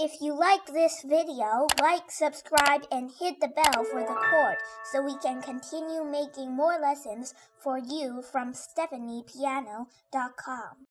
If you like this video, like, subscribe, and hit the bell for the chord so we can continue making more lessons for you from StephaniePiano.com.